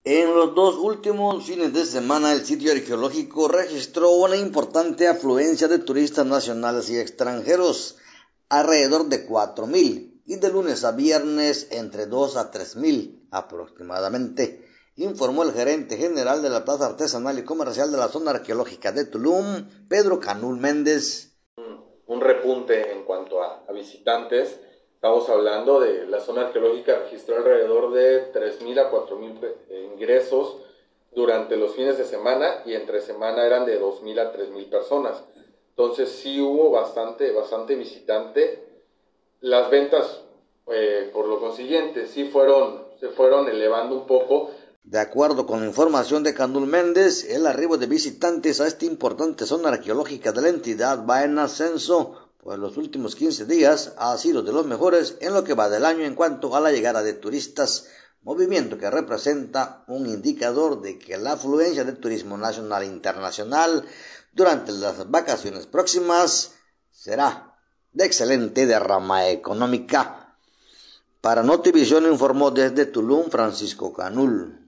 En los dos últimos fines de semana, el sitio arqueológico registró una importante afluencia de turistas nacionales y extranjeros, alrededor de 4.000, y de lunes a viernes entre 2 a 3.000 aproximadamente, informó el gerente general de la Plaza Artesanal y Comercial de la Zona Arqueológica de Tulum, Pedro Canul Méndez. Un repunte en cuanto a visitantes. Estamos hablando de la zona arqueológica registró alrededor de 3.000 a 4.000 ingresos durante los fines de semana, y entre semana eran de 2.000 a 3.000 personas. Entonces sí hubo bastante visitante. Las ventas, por lo consiguiente, se fueron elevando un poco. De acuerdo con la información de Canul Méndez, el arribo de visitantes a esta importante zona arqueológica de la entidad va en ascenso, pues los últimos 15 días ha sido de los mejores en lo que va del año en cuanto a la llegada de turistas, movimiento que representa un indicador de que la afluencia de turismo nacional e internacional durante las vacaciones próximas será de excelente derrama económica. Para Notivisión informó desde Tulum Francisco Canul.